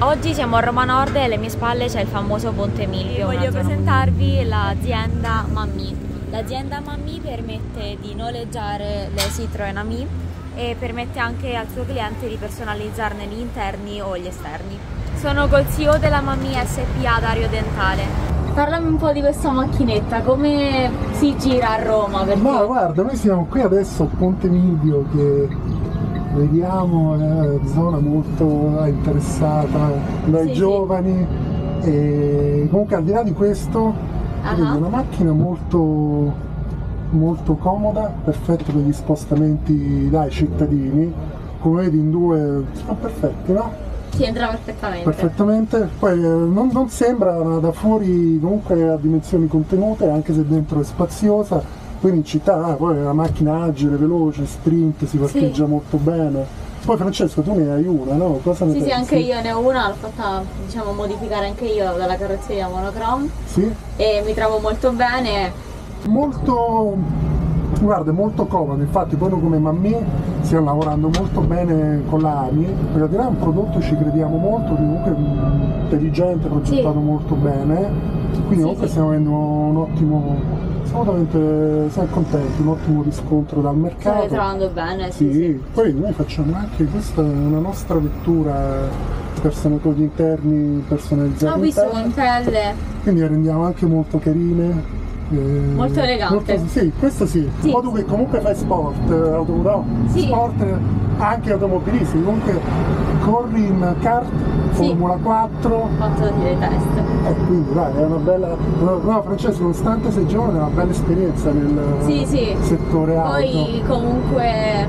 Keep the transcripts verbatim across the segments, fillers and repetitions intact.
Oggi siamo a Roma Nord e alle mie spalle c'è il famoso Ponte Milvio. Voglio presentarvi l'azienda Mamì. L'azienda Mamì permette di noleggiare le Citroen Ami e permette anche al suo cliente di personalizzarne gli interni o gli esterni. Sono col C E O della Mamì S P A, Dario Dentale. Parlami un po' di questa macchinetta, come si gira a Roma? Perché... Ma guarda, noi siamo qui adesso a Ponte Milvio, che vediamo è una zona molto interessata dai sì, giovani sì. E comunque al di là di questo uh-huh. Vedi, è una macchina molto molto comoda, perfetta per gli spostamenti dai cittadini, come vedi in due sono perfetti, no? Si entra perfettamente. Perfettamente, poi non, non sembra da fuori, comunque ha dimensioni contenute, anche se dentro è spaziosa. Quindi in città poi è una macchina agile, veloce, sprint, si parcheggia sì. molto bene. Poi Francesco, tu ne hai una, no? Cosa ne sì, pensi? Sì, anche io ne ho una, l'ho fatta diciamo modificare anche io dalla carrozzeria monochrome. Sì. E mi trovo molto bene. Molto, guarda, è molto comodo, infatti poi noi come Mamì stiamo lavorando molto bene con la Ami, perché al di là è un prodotto ci crediamo molto, comunque intelligente, progettato sì. molto bene, quindi sì, comunque sì. stiamo avendo un ottimo... Assolutamente siamo contenti, un ottimo riscontro dal mercato. Stai trovando bene, sì, sì, sì. Poi noi facciamo anche, questa è una nostra vettura per senatori interni personalizzati. Ho visto in pelle. Quindi le rendiamo anche molto carine. Eh, molto elegante. Molto, sì, questo sì. sì. Ma tu che comunque fai sport, auto, no? sì. sport anche automobilistici, comunque corri in kart, sì. Formula quattro. Ho fatto delle test. Eh, quindi dai, è una bella... No, Francesco, nonostante sei giovane, è una bella esperienza nel sì, sì. settore auto. Poi comunque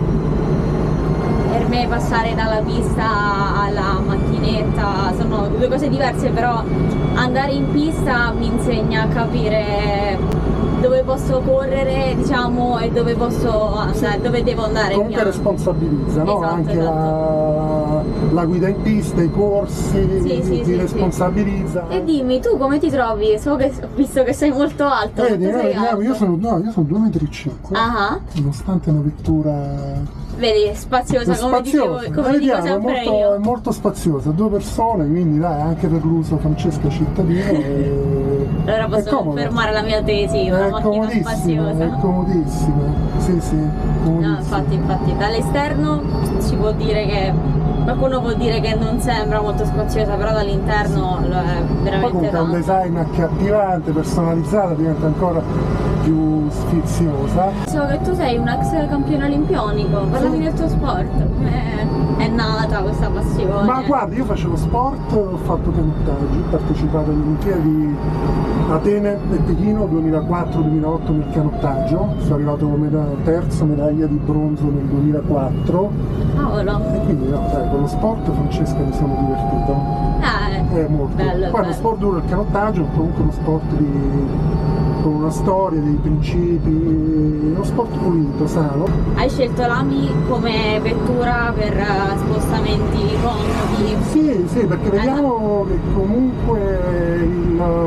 per me passare dalla pista alla macchinetta sono due cose diverse, però andare in pista mi insegna a capire dove posso correre, diciamo, e dove posso andare, sì. dove devo andare. Comunque mia... responsabilizza, no? Esatto, anche esatto. La... la guida in pista, i corsi, sì, sì, ti sì, responsabilizza. Sì. E dimmi, tu come ti trovi? So che ho visto che sei molto alto. Vedi, no, alto? Io sono, no, io sono due virgola cinque metri, uh-huh. nonostante una vettura... Vedi, spaziosa, come dicevo, come eh, dico vediamo, sempre è molto, io. È molto spaziosa, due persone, quindi dai, anche per l'uso Francesco cittadino. E... allora posso confermare la mia tesi, una è macchina spaziosa. È comodissima, sì sì, comodissima. No, infatti, infatti, dall'esterno si può dire che... Qualcuno può dire che non sembra molto spaziosa, però dall'interno sì. lo è veramente poi comunque tanto. È un design accattivante, personalizzata, diventa ancora più sfiziosa. So che tu sei un ex campione olimpionico, parlami sì. del tuo sport, come è nata questa passione? Ma guarda, io facevo sport, ho fatto canottaggio, ho partecipato alle Olimpiadi Atene e Pechino duemilaquattro duemilaotto nel canottaggio, sono arrivato come terza medaglia di bronzo nel duemilaquattro. Cavolo! E quindi no, dai, con lo sport Francesca mi sono divertito. Ah, è molto. Bello, Poi bello. Lo sport duro, il canottaggio è comunque uno sport di, con una storia, dei principi, uno sport pulito, sano. Hai scelto l'Ami come vettura per spostamenti comodi? Sì, sì, perché vediamo che comunque il,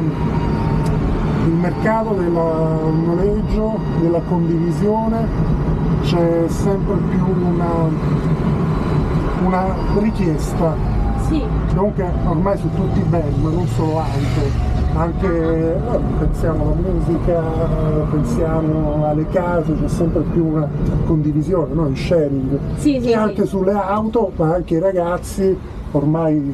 il mercato del noleggio, della condivisione, c'è sempre più una, una richiesta. Sì. Comunque ormai su tutti i beni, ma non solo auto, anche eh, pensiamo alla musica, pensiamo alle case, c'è sempre più una condivisione, no? Il sharing. Sì, sì, e anche sì. sulle auto, ma anche i ragazzi ormai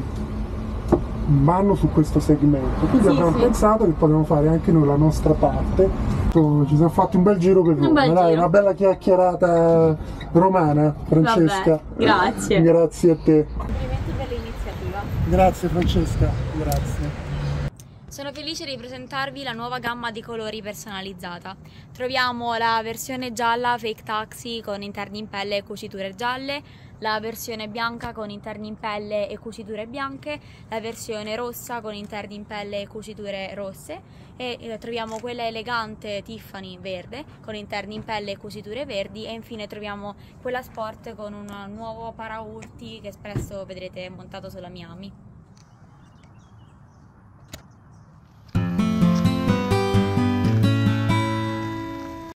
vanno su questo segmento, quindi sì, abbiamo sì. pensato che potremmo fare anche noi la nostra parte. Ci siamo fatti un bel giro per Roma, dai, una bella chiacchierata romana, Francesca. Vabbè, grazie. Grazie a te. Complimenti per l'iniziativa. Grazie Francesca, grazie. Sono felice di presentarvi la nuova gamma di colori personalizzata. Troviamo la versione gialla Fake Taxi con interni in pelle e cuciture gialle, la versione bianca con interni in pelle e cuciture bianche, la versione rossa con interni in pelle e cuciture rosse e eh, troviamo quella elegante Tiffany verde con interni in pelle e cuciture verdi e infine troviamo quella sport con un nuovo paraurti che spesso vedrete montato sulla Miami.